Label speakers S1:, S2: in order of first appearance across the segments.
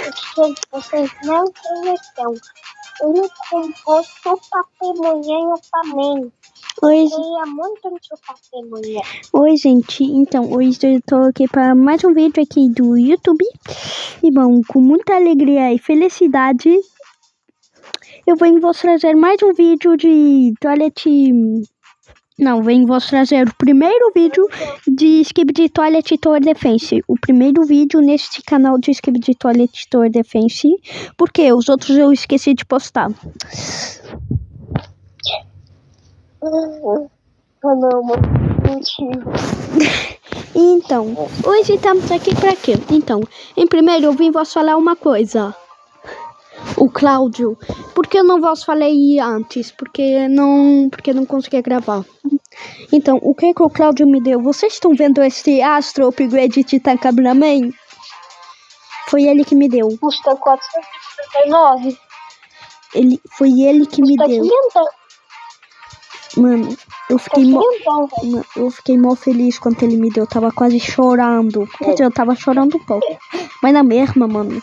S1: Gente, vocês não têm noção. Ele comprou papemonha também.
S2: Oi,
S1: Eu queria muito no papemonha.
S2: oi, gente. Então, hoje eu tô aqui para mais um vídeo aqui do YouTube. E bom, com muita alegria e felicidade, eu venho vos trazer mais um vídeo de Toilet... Não, venho vos trazer o primeiro vídeo de Skibidi Toilet Tower Defense. O primeiro vídeo neste canal de Skibidi Toilet Tower Defense. Porque os outros eu esqueci de postar.
S1: Não, mentira.
S2: Então, hoje estamos aqui para quê? Então, em primeiro eu vim vos falar uma coisa. O Cláudio, porque eu não vos falei antes? Porque não conseguia gravar. Então, o que o Cláudio me deu? Vocês estão vendo esse Astro Upgrade Titan Cameraman? Foi ele que me deu.
S1: Custa 459.
S2: Foi ele que me deu.
S1: 500.
S2: Mano, eu fiquei mó feliz quando ele me deu. Eu tava quase chorando. Quer dizer, eu tava chorando um pouco. Mas na mesma, mano.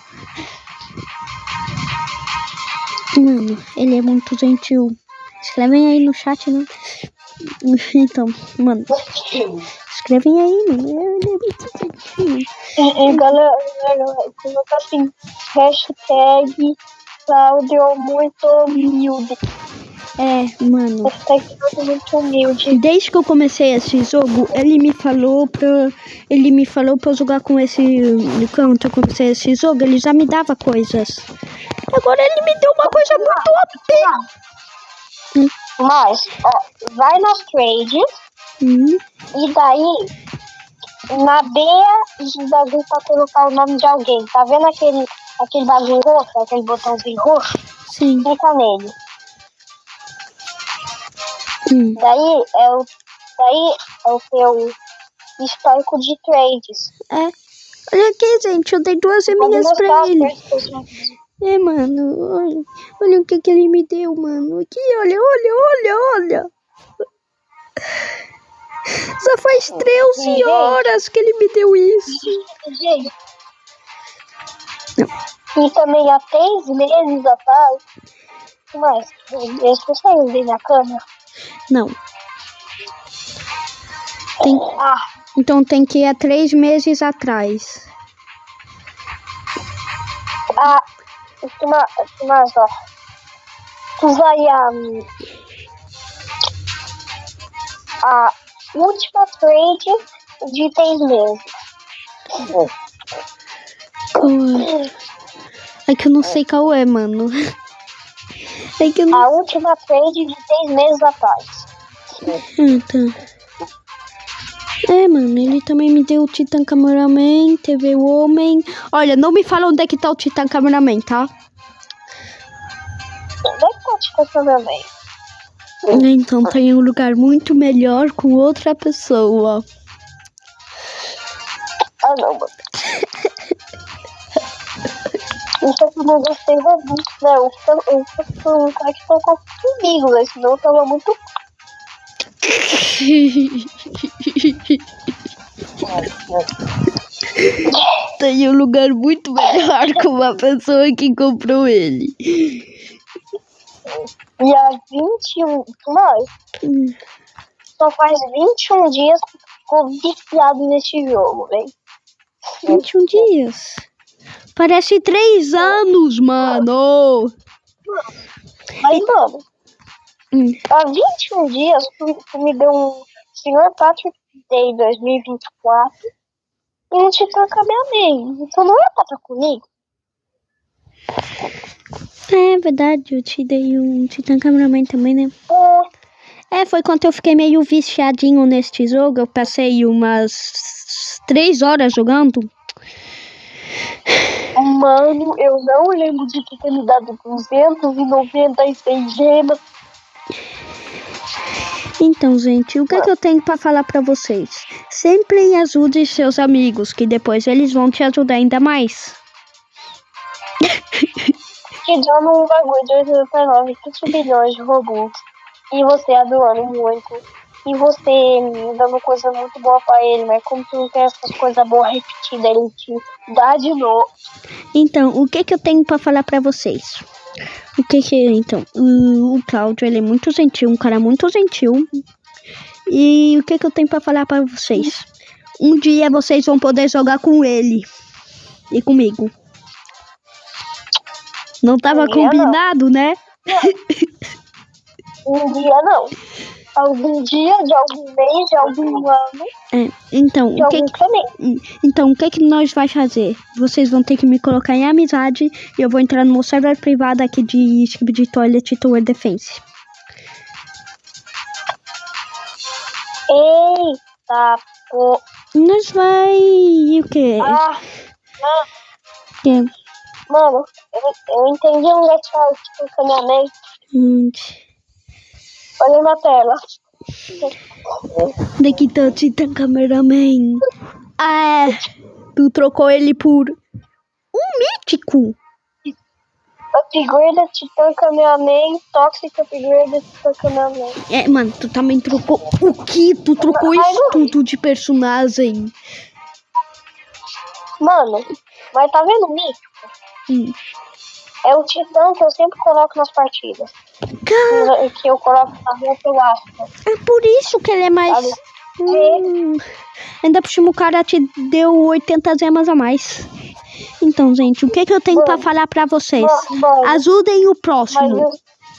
S2: Mano, ele é muito gentil. Escrevem aí no chat, né? Então, mano. Escrevem aí, mano. Ele é muito gentil.
S1: Galera, coloca assim, hashtag Cláudio muito humilde.
S2: É, mano.
S1: Hashtag Cláudio muito humilde.
S2: Desde que eu comecei esse jogo, ele me falou pra eu jogar com esse... Quando eu comecei esse jogo, ele já me dava coisas. Agora ele me deu uma coisa muito OP.
S1: Mas, ó, vai nas trades e daí na B de bagulho pra colocar o nome de alguém. Tá vendo aquele bagulho roxo, aquele botãozinho roxo?
S2: Sim.
S1: Clica nele. Daí é o teu histórico de trades.
S2: É. Olha aqui, gente, eu dei 2 seminhas pra ele. É, mano, olha o que ele me deu, mano. Aqui, olha. Já faz 13 horas que ele me deu isso.
S1: E também há 3 meses atrás. Mas, eles conseguem ver minha câmera?
S2: Não. Então tem que ir há 3 meses atrás.
S1: Mas, ó, tu vai a última trade de 3 meses.
S2: Qual é? É que eu não sei qual é, mano. É que eu não...
S1: A última trade de 3 meses atrás.
S2: Tá. É, mano, ele também me deu o Titan Cameraman, teve o Homem. Olha, não me fala onde é que tá o Titan Cameraman, tá?
S1: Onde é que tá o Titan Cameraman?
S2: Então tem um lugar muito melhor com outra pessoa.
S1: Ah, não, mano. Isso aqui não gostei robusto, né? Eu cara que tocou comigo, né? Senão eu tava muito...
S2: Tem um lugar muito melhor com uma pessoa que comprou ele.
S1: E há 21... Mas... Só faz 21 dias que ficou viciado nesse jogo, velho.
S2: 21 dias? Parece 3 anos, mano.
S1: Mas, mano... Há 21 dias, tu me deu um Senhor Patrick Day 2024 e um Titã Cameraman. Então não é pra estar comigo?
S2: É verdade, eu te dei um Titan Cameraman também, né?
S1: Pô,
S2: Foi quando eu fiquei meio viciadinho neste jogo. Eu passei umas 3 horas jogando.
S1: mano, eu não lembro de ter me dado 296 gemas.
S2: Então, gente, o que é que eu tenho pra falar pra vocês? Sempre ajude seus amigos, que depois eles vão te ajudar ainda mais.
S1: Que dando um bagulho de 89, 20 bilhões de robôs. E você adorando muito. e você me dando coisa muito boa pra ele, mas como tu não tem essas coisas boas repetidas, ele te dá de novo.
S2: Então, o que eu tenho pra falar pra vocês? Então, o Cláudio, ele é muito gentil, um cara muito gentil. E o que eu tenho pra falar pra vocês? Um dia vocês vão poder jogar com ele e comigo. Não tava combinado, né?
S1: Um dia não. Algum dia, de algum mês, de algum ano.
S2: Então,
S1: o
S2: que nós vai fazer? Vocês vão ter que me colocar em amizade e eu vou entrar no meu server privado aqui de Skibidi Toilet Tower Defense.
S1: Eita, pô.
S2: Nós vai... o quê?
S1: Mano, eu entendi um negócio do caminhamento. Olha na tela.
S2: Daqui tá o Titan Cameraman. Tu trocou ele por um mítico.
S1: Upgrade Titan Cameraman, Toxic Upgrade Titan Cameraman.
S2: Mano, tu também trocou o que? Tu trocou isso tudo de personagem.
S1: Mano, mas tá vendo o mítico? É o Titã que eu sempre coloco nas partidas. Que eu coloco na rua pelo aspa.
S2: É por isso que ele é mais... Ainda por cima o cara te deu 80 gemas a mais. Então, gente, o que eu tenho pra falar pra vocês? Ajudem o próximo.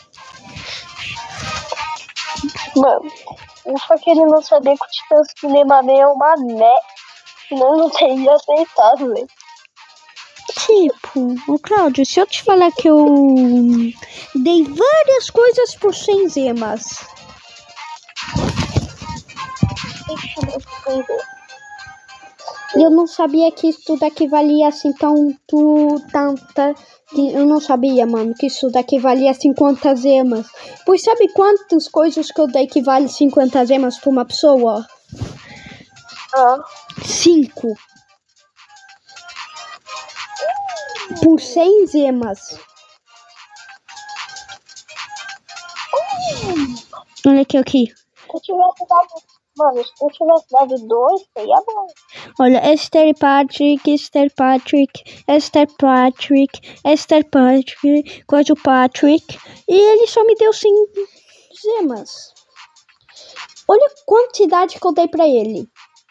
S1: Mano, eu só queria não saber que o Titã Cinema é uma merda. Senão eu não teria aceitado, velho.
S2: Tipo, o Cláudio, se eu te falar que eu dei várias coisas por 100 gemas. Eu não sabia que isso daqui valia assim tanta. Eu não sabia, mano, que isso daqui valia 50 gemas. Pois sabe quantas coisas que eu dei que vale 50 gemas pra uma pessoa? 5. Por 100 gemas. Olha aqui.
S1: Mano, se eu tivesse dado 2, seria bom.
S2: Olha, Esther Patrick, coisa o Patrick. E ele só me deu 100 gemas. Olha a quantidade que eu dei pra ele.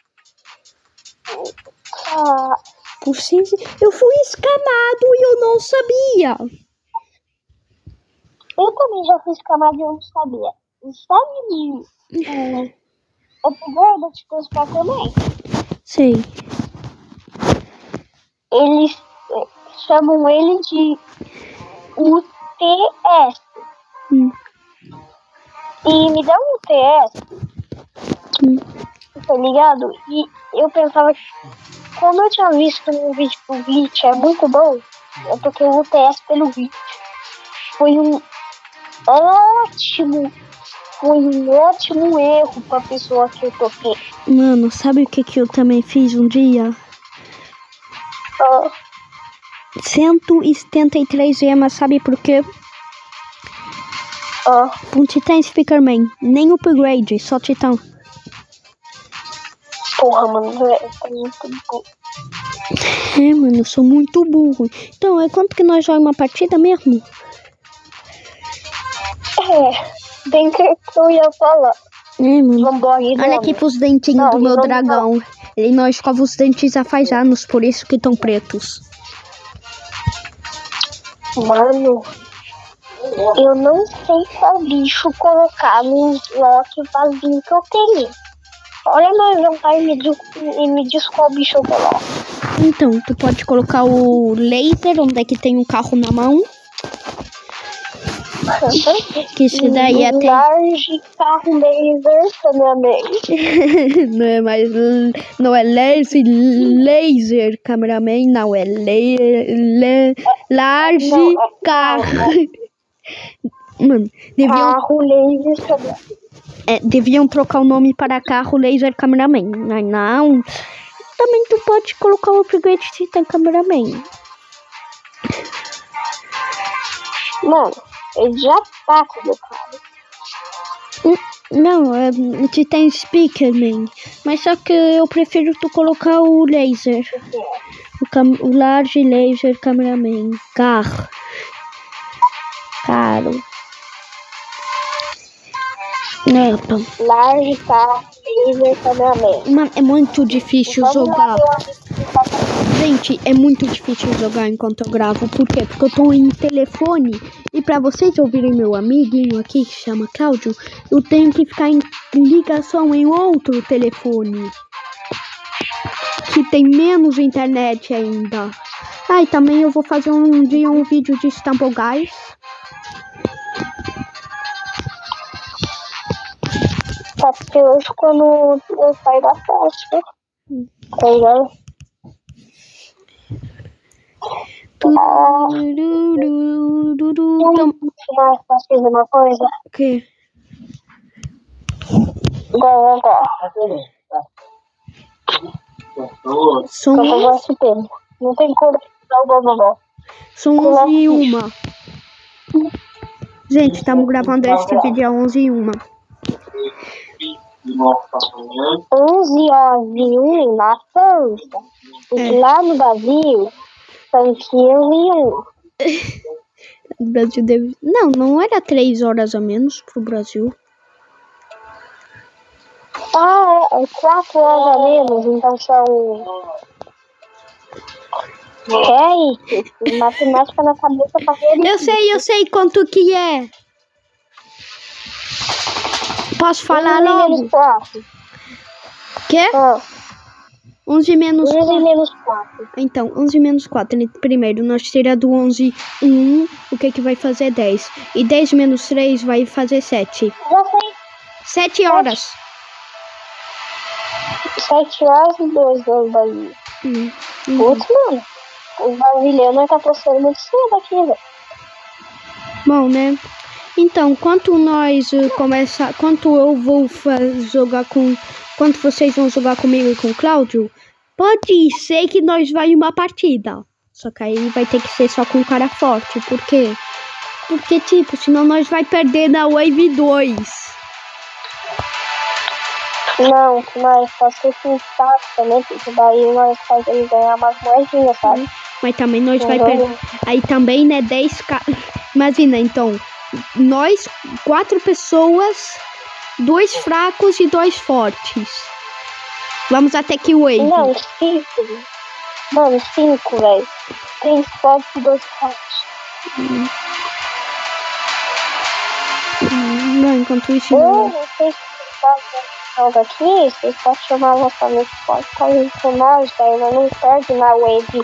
S2: Por 100 eu fui escamado e eu não sabia.
S1: Eu também já fui escamado e eu não sabia. Sabe de... Upgrade de Titan também?
S2: Sei.
S1: Eles chamam ele de UTS. E me dá um UTS. Tá ligado? E eu pensava que, como eu tinha visto no vídeo do Glitch, é muito bom. Eu toquei o UTS pelo Glitch. Foi um ótimo erro pra pessoa que eu toquei.
S2: Mano, sabe o que eu também fiz um dia? 173 gemas, sabe por quê? Um Titã Speakerman, nem upgrade, só Titã.
S1: Porra, mano, é muito burro.
S2: Mano, eu sou muito burro. Então, é quanto que nós jogamos uma partida mesmo?
S1: Bem que eu ia falar.
S2: Mano. Olha aqui pros dentinhos do meu dragão. Ele não escova os dentes há faz anos, por isso que estão pretos.
S1: Mano, eu não sei qual bicho colocar no slot vazio que eu tenho. Olha meu vontade e me diz qual bicho eu coloco.
S2: Então, tu pode colocar o laser, onde é que tem um carro na mão. Que isso daí é até...
S1: Large carro laser cameraman.
S2: Não é laser cameraman, não. É large carro. Mano,
S1: carro laser cameraman.
S2: Deviam trocar o nome para carro laser cameraman. Não. Também tu pode colocar o upgrade Titan cameraman.
S1: Mano, ele já tá colocado.
S2: Não, tem speakerman. Mas só que eu prefiro tu colocar o laser. O large laser cameraman. Caro.
S1: Large laser cameraman.
S2: Mano, é muito difícil jogar. Gente, é muito difícil jogar enquanto eu gravo. Por quê? Porque eu tô em telefone. E pra vocês ouvirem meu amiguinho aqui, que chama Cláudio, eu tenho que ficar em ligação em outro telefone. Que tem menos internet ainda. Ah, e também eu vou fazer um dia um vídeo de Stumble Guys.
S1: Tá, porque hoje quando eu saio da festa, tá ligado? Posso fazer uma coisa?
S2: O quê?
S1: Agora.
S2: São
S1: Não tem como dar o gogó.
S2: São 11h01. Gente, estamos gravando este vídeo às 11h01.
S1: 11h01 na França. E lá no Brasil são 15h01.
S2: O Brasil deve... Não era 3 horas a menos pro Brasil.
S1: Ah, é 4 horas a menos, então são... É isso, matemática na cabeça pra ver.
S2: Eu sei quanto que é. Posso falar
S1: 11
S2: logo?
S1: menos 4.
S2: Quê? 11 menos 4.
S1: 11 menos 4.
S2: Então, 11 menos 4. Primeiro, nós tiramos do 11 1, o que vai fazer 10. E 10 menos 3 vai fazer 7.
S1: Já sei.
S2: 7 horas.
S1: 7 horas e 2 horas daí. Putz, mano. O brasileiro tá postando muito cedo aqui, velho.
S2: Bom, né? Então, quanto eu vou jogar com... Quanto vocês vão jogar comigo e com o Cláudio, pode ser que nós vai uma partida. Só que aí vai ter que ser só com um cara forte. Por quê? Porque, tipo, senão nós vai perder na Wave 2.
S1: Não, mas pode ser que também, porque daí nós fazemos ganhar umas moedinhas, sabe?
S2: Mas também nós vai perder. Aí também, né, 10k. Imagina, então, nós, 4 pessoas, 2 fracos e 2 fortes. Vamos até que Wave.
S1: Não, 5. Mano, 5, velho. 3 fortes e 2 fracos.
S2: Não, enquanto isso
S1: não. Vocês joga aqui, vocês podem chamar a nossa amiga forte pra ir com nós, daí nós não perde na Wave.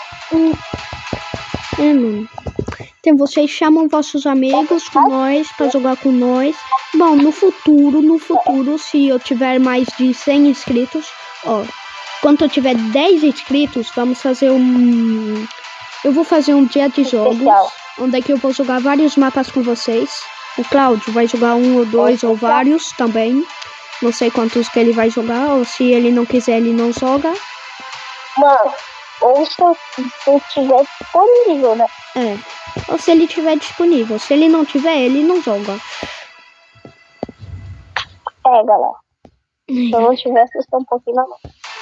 S2: Mano. Então vocês chamam vossos amigos com nós pra jogar com nós. Bom, no futuro, se eu tiver mais de 100 inscritos, ó, quando eu tiver 10 inscritos, vamos fazer eu vou fazer um dia de jogos, onde é que eu vou jogar vários mapas com vocês. O Cláudio vai jogar 1 ou 2 ou vários também. Não sei quantos que ele vai jogar, ou se ele não quiser, ele não joga.
S1: Mano, ou se eu tiver disponível, né?
S2: É, ou se ele tiver disponível. Se ele não tiver, ele não joga.
S1: É, galera. Se eu não tiver, vocês estão um pouquinho na mão.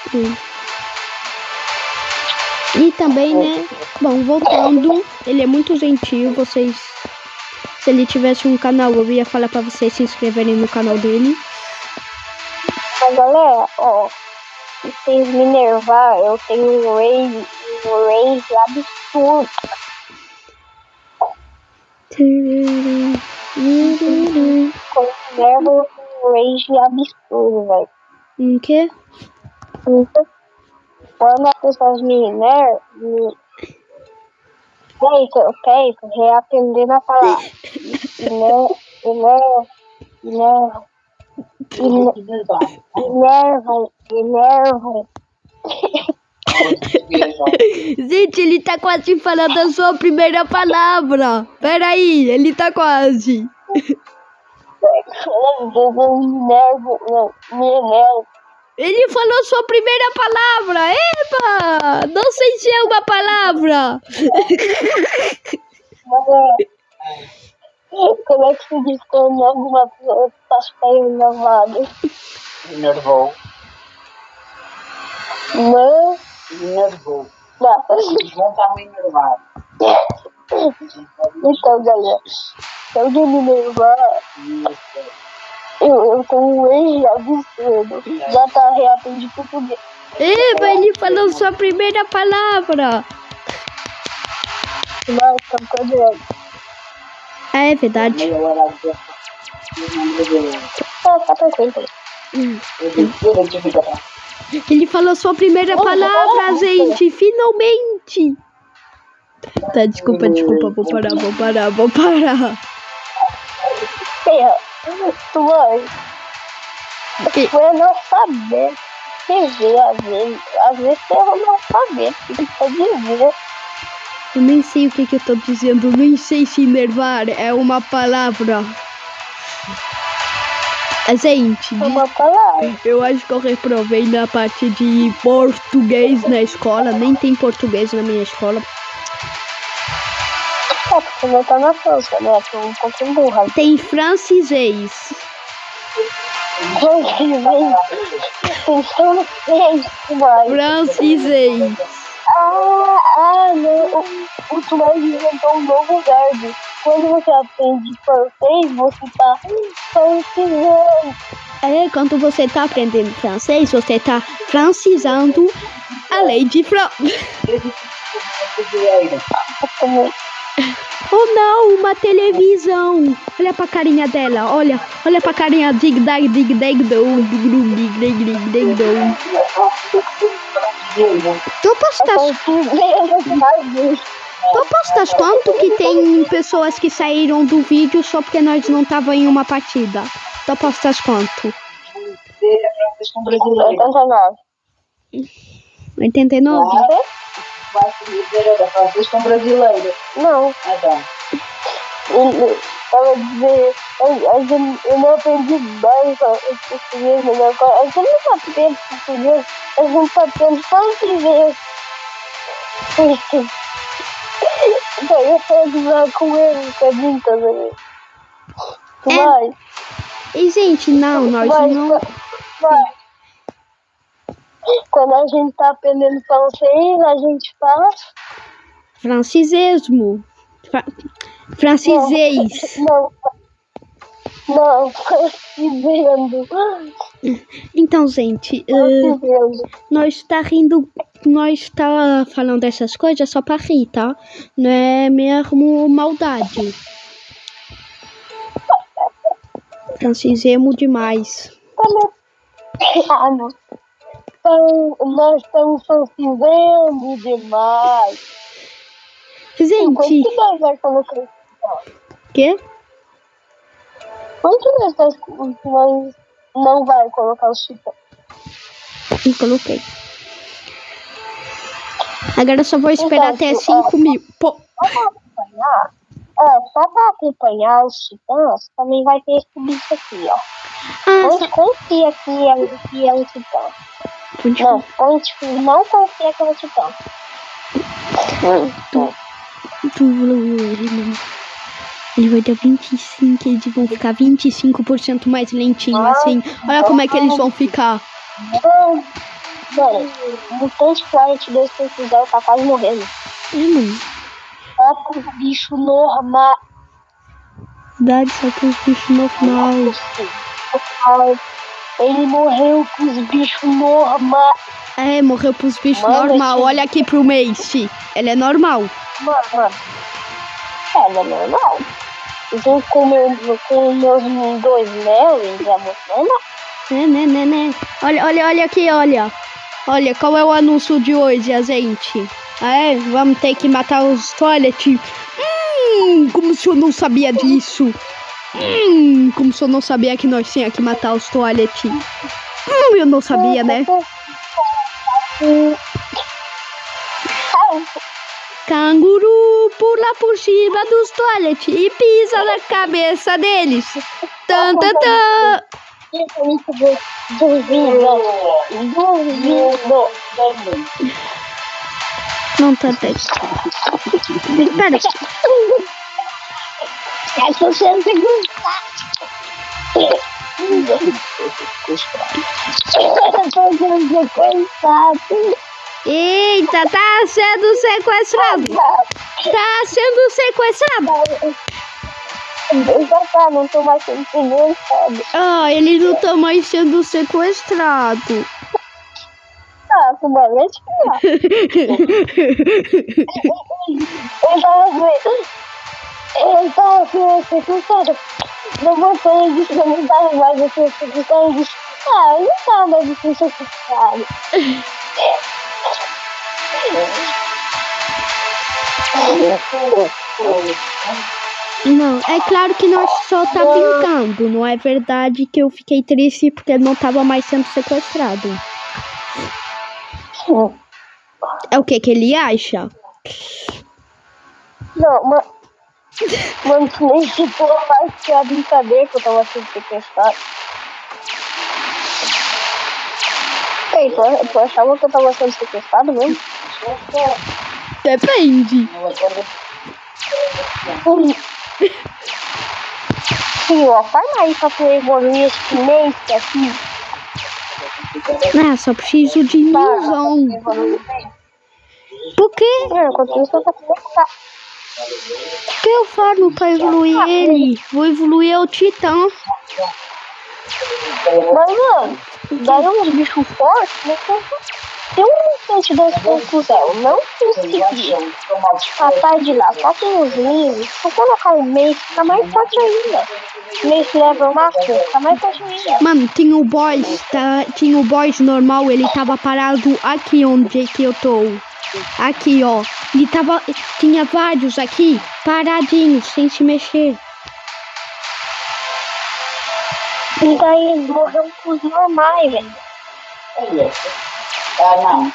S2: E também, né? Bom, voltando, ele é muito gentil. Vocês, se ele tivesse um canal, eu ia falar pra vocês se inscreverem no canal dele.
S1: Mas galera, ó, se vocês me nervar, eu tenho um rage absurdo. Quando nervo, um rage absurdo, velho.
S2: O quê?
S1: Quando as pessoas me nervam, eu quero reaprender a falar. Enervam.
S2: Gente, ele tá quase falando a sua primeira palavra. Peraí, ele tá quase. Ele falou sua primeira palavra. Epa! Não sei se é uma palavra.
S1: Como é que se diz quando alguma pessoa tá enervada?
S3: Nervou.
S1: Não.
S3: Nervou.
S1: Não.
S3: Não tá meio nervado.
S1: Então, galera, se alguém me nervar, eu tô um ex absurdo. Já tá reaprendi português.
S2: Eba, ele falou sua primeira palavra.
S1: Vai, tá dizendo.
S2: É verdade.
S1: Tá perfeito.
S2: Ele falou sua primeira palavra, gente. Finalmente. Tá, desculpa. Vou parar.
S1: Tu vai. Tu é analfabeto. Quer ver, às vezes tu é analfabeto. Tu pode dizer.
S2: Eu nem sei o que eu tô dizendo. Nem sei se enervar é uma palavra. Gente,
S1: Uma palavra.
S2: eu acho que eu reprovei na parte de português na escola. Nem tem português na minha escola.
S1: Porque não tá na França, né? Tô um pouquinho burra.
S2: Tem francês.
S1: Tem francês, mas...
S2: Francês.
S1: Não. O Tomás inventou um novo verbo. Quando você aprende francês, você tá francesando.
S2: Quando você tá aprendendo francês, você tá francesando a lei de França. Oh não, uma televisão. Olha pra carinha dela, olha pra carinha. Tu postas quanto que tem pessoas que saíram do vídeo só porque nós não tava em uma partida? Tu postas quanto?
S1: 89.
S2: 89?
S3: Vai se dizer da francês com brasileiro.
S1: Não.
S3: Ah, tá.
S1: Ela dizer, eu não aprendi bem português, mas agora a gente não tá aprendendo português, a gente tá aprendendo francês. Então eu tô lá com ele um bocadinho também. Vai.
S2: E gente, não, nós não...
S1: Vai. Quando a gente tá aprendendo francês, a gente fala...
S2: Francesismo. Francês.
S1: Não, francesendo.
S2: Então, gente, nós tá rindo, nós tá falando dessas coisas só pra rir, tá? Não é mesmo maldade. Francesemo demais.
S1: Não. Então, nós estamos francesando demais.
S2: Gente...
S1: Quanto nós vai colocar isso?
S2: Quê?
S1: Quanto nós não vai colocar o chipão?
S2: Eu coloquei. Agora eu só vou esperar até 5.000. Pô.
S1: Só pra acompanhar os titãs, também vai ter esse bicho aqui, ó. Confia que é um titã. Não confia que é um titã.
S2: Ele vai dar 25, eles vão ficar 25% mais lentinho, assim. Olha como é que eles vão ficar.
S1: Mano, Mutante Planet 2.0 tá quase morrendo.
S2: Mano.
S1: Só com os bichos normais.
S2: Verdade, só com os bichos normais.
S1: Ele morreu com os bichos normais.
S2: Morreu pros bichos normal. Olha aqui pro Mace. Ele é normal.
S1: Mano. Ele é normal. Junto com meus 2 Melvins, é muito normal.
S2: Né. Olha aqui, olha. Olha, qual é o anúncio de hoje, a gente? Vamos ter que matar os Toilet. Como se eu não sabia disso. Como se eu não sabia que nós tínhamos que matar os Toilet. Eu não sabia, né? Canguru pula por cima dos Toilet e pisa na cabeça deles.
S1: Duvido.
S2: Não tá bem. Pera.
S1: Tô sendo sequestrado.
S2: Eita, tá sendo sequestrado. Tá sendo sequestrado.
S1: Não tô mais sendo sequestrado.
S2: Ah, ele não tá mais sendo sequestrado.
S1: Ah, com uma vez eu tava sendo sequestrado. Não voltei disso, eu não tava mais sendo sequestrado. Ah, eu não tava mais sendo sequestrado.
S2: Não, é claro que nós só tá brincando. Não é verdade que eu fiquei triste porque ele não tava mais sendo sequestrado. É o que ele acha?
S1: Não, mano, tu nem citou a parte que é a brincadeira que eu tava sendo sequestrado. Ei, tu achava que eu tava sendo sequestrado mesmo?
S2: Depende.
S1: Sim, ó, faz aí pra tu evoluir esse mês aqui.
S2: Ah, só preciso de 1000. Por quê?
S1: Enquanto isso eu vou começar.
S2: O que eu faço pra evoluir ele? Vou evoluir o Titã.
S1: Mas, mano, daí uns bichos fortes, né? Tem um 22.0, não consegui passar de lá, só tem os livros. Se eu colocar um mês, fica mais forte ainda. Mês level máximo, fica mais forte ainda.
S2: Mano, tinha o boss, tinha o boss normal, ele tava parado aqui onde que eu tô. Aqui, ó. Ele tava, tinha vários aqui, paradinhos, sem se mexer.
S1: E daí eles morreram com os normais, velho.
S3: Ah, não.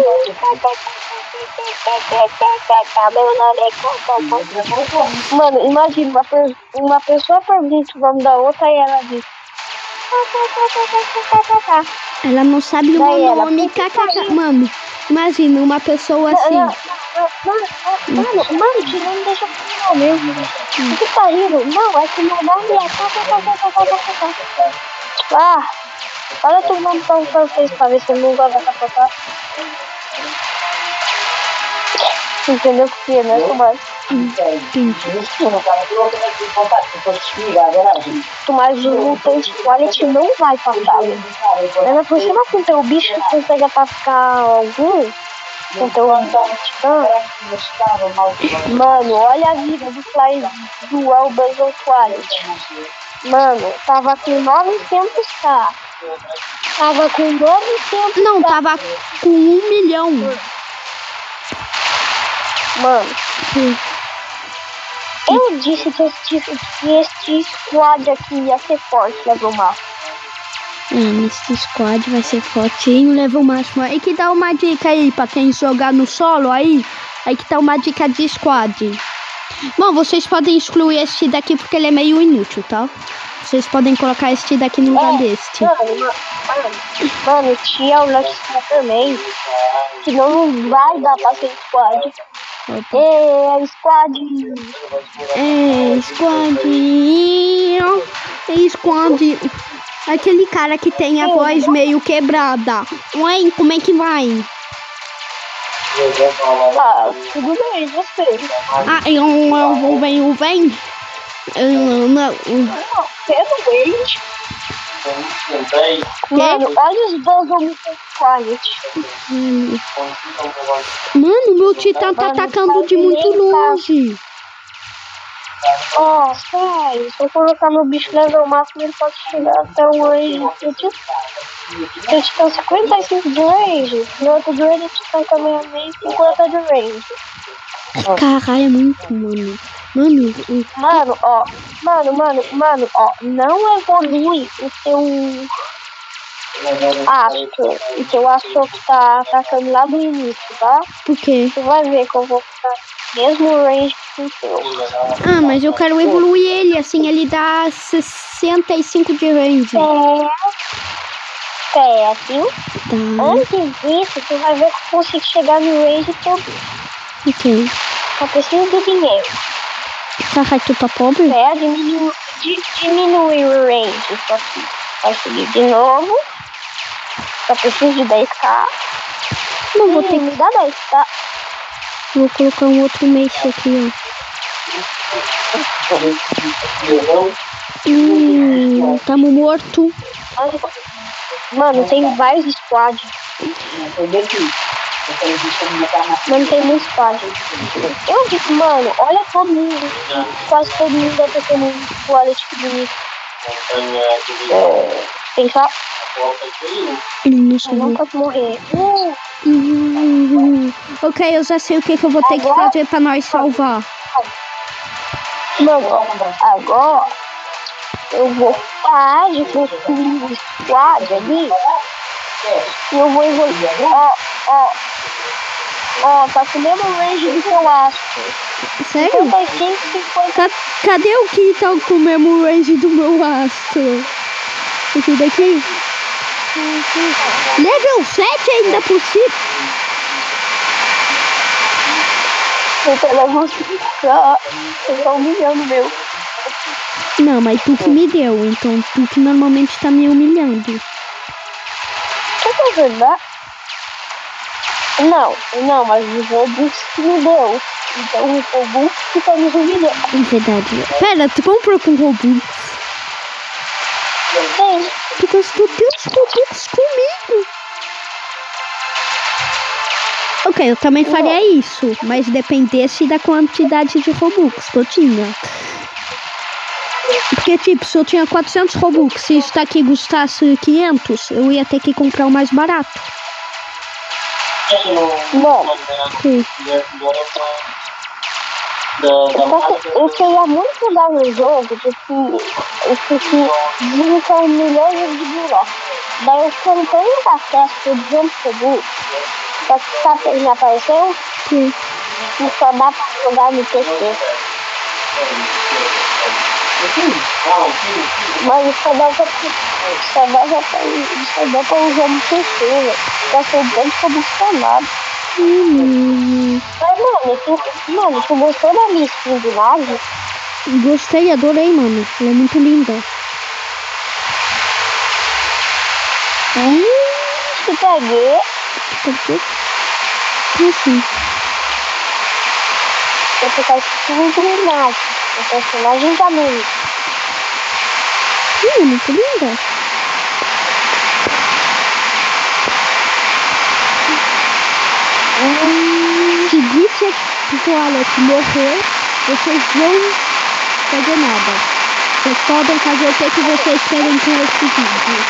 S1: Mano, imagina uma pessoa pergunta o nome da outra e ela diz.
S2: Ela não sabe o
S1: Daí
S2: meu
S1: ela,
S2: nome, kkk. Mano, imagina uma pessoa assim.
S1: Mano, que não deixa eu falar mesmo. O que tá rindo? Não, é que meu nome é. Ah, olha todo mundo pra vocês pra ver se eu não gosto da capota. Entendeu o que é, né, Tomás? Tomás, o Mutante Quality não vai passar. Ainda por cima, com teu bicho que consegue atacar algum. Com teu titã. Mano, olha a vida do Fly do Albazon Quality. Mano, tava com 900k. Tava com 900k.
S2: Não, tava com 1 milhão.
S1: Mano, eu disse que este squad aqui ia ser forte, level máximo.
S2: Esse squad vai ser fortinho, level máximo. Aí que dá uma dica aí pra quem jogar no solo aí. Aí que dá uma dica de squad. Bom, vocês podem excluir este daqui porque ele é meio inútil, tá? Vocês podem colocar este daqui no lugar deste.
S1: Mano, tinha o Lucky também. Que não vai dar pra ser squad.
S2: Squad. Aquele cara que tem a voz meio quebrada. Ué, como é que vai?
S1: Ah, tudo bem, você.
S2: Ah, eu vou bem, o vem? Não.
S1: Mano, olha os dois homens quiet.
S2: Mano, meu titã tá atacando de muito longe.
S1: Ó, sério, se eu colocar no bicho level máximo, ele pode chegar até o range. Eu te dou 55 de range, no outro de range eu te dou também 50 de range.
S2: Caralho, é muito, mano.
S1: Mano, ó, ó, não evolui o teu astro. O teu astro que tá atacando lá do início, tá?
S2: Por quê?
S1: Tu vai ver que eu vou ficar mesmo range que o teu.
S2: Ah, mas eu quero evoluir ele, assim ele dá 65 de range.
S1: Viu?
S2: Tá.
S1: Antes disso, tu vai ver que eu consigo chegar no range teu.
S2: Ok.
S1: Só preciso do dinheiro.
S2: Caralho, tu tá pobre?
S1: Diminui o range. Só que vai subir de novo. Só preciso de 10k.
S2: Não vou ter
S1: Me dá 10k.
S2: Vou colocar um outro mês aqui, ó. Tamo morto.
S1: Mano, tem vários squads. Mano, tem muito squad. Eu vi, mano, olha todo mundo. Quase todo mundo deve ter um wallet bonito. Tem só.
S2: Isso,
S1: Eu não posso morrer.
S2: Ok, eu já sei o que eu vou ter que fazer pra nós salvar.
S1: Mano, agora eu vou parar de construir o squad ali. E eu vou evoluir. Ó, tá com o mesmo range do que eu acho.
S2: Sério?
S1: 55, 50.
S2: Cadê o que tá com o mesmo range do meu astro? Esse daqui? Level 7 ainda por cima?
S1: Eu tô levando 5k. Eu tô humilhando meu.
S2: Não, mas tu que me deu, então tu que normalmente tá me humilhando.
S1: Você tá vendo? Não, mas o Robux que me deu. Então o Robux que tá me humilhando.
S2: Verdade. Pera, tu comprou com Robux?
S1: Sim.
S2: Tu gastou teus Robux comigo. Ok, eu também faria isso, mas dependesse da quantidade de Robux que eu tinha. Porque, tipo, se eu tinha 400 Robux e isso daqui custasse 500, eu ia ter que comprar o mais barato.
S1: Não.
S2: Sim.
S1: Eu queria muito jogar no jogo, porque dizem que é 1 milhão de buracos. Daí eu comprei um café por 200 Robux. Só que sabe o que me apareceu?
S2: Sim.
S1: E só dá pra jogar no PC. Mas só dá pra usar no PC, velho. Já sei bem que eu buscar nada. Mas, mano, tu gostou da minha skin de nave?
S2: Gostei, adorei, mano. Ela é muito linda.
S1: Te peguei.
S2: Por quê? Assim.
S1: Eu ficar skin de nave. O personagem da minha.
S2: É muito linda. Se Glitch Toilet morrer, vocês vão fazer nada. Vocês podem fazer o que vocês querem com esse vídeo.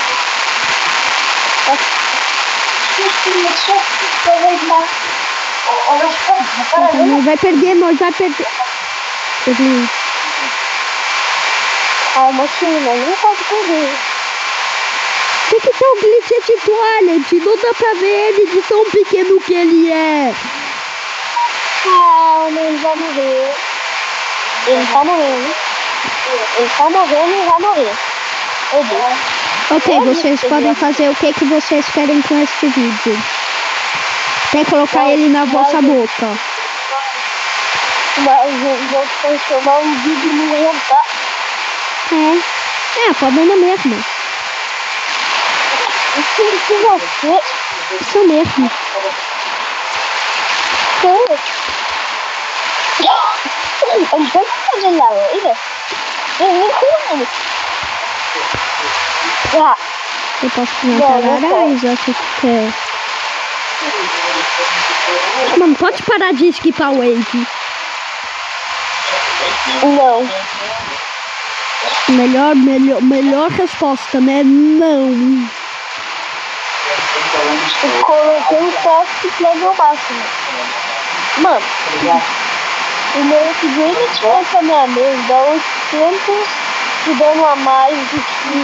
S2: Nós vai perder.
S1: Calma, Tina, não pode perder.
S2: Tem que ter um Glitch de Toilet, não dá pra ver ele de tão pequeno que ele é.
S1: Calma, ele vai morrer. Ele tá morrendo. Ele tá morrendo e vai morrer. Meu Deus.
S2: Ok, vocês podem fazer o que vocês querem com este vídeo. Até colocar ele na vossa boca.
S1: Mas eu vou transformar um vídeo no real, tá?
S2: Pode na mesma. Isso mesmo.
S1: Eu não tô fazendo laranja. Eu nem como.
S2: Eu posso plantar laranja se tu quer. Mano, pode parar de esquipar o Wade.
S1: Não.
S2: Melhor resposta, né? Não.
S1: Eu coloquei um toque level máximo. Mano, o meu upgrade de cancelamento dá 800 de dano a mais do que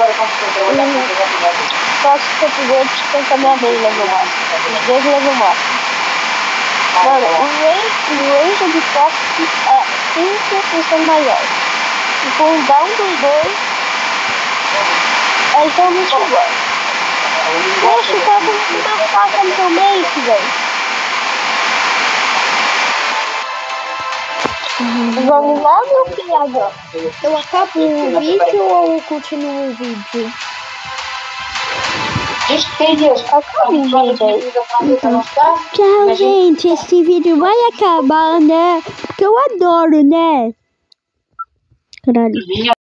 S1: faço o upgrade de cancelamento level máximo. Os dois level máximo. Mano, o range de toque é 5% maior. E com o down dos dois, é extremamente igual. Poxa, tá muito mais fácil no seu mês, velho. Vamos lá, meu filho.
S2: Eu acabo o vídeo ou continuo o vídeo?
S1: Acaba o vídeo aí.
S2: Então, tchau, gente. Esse vídeo vai acabar, né? Porque eu adoro, né? Caralho.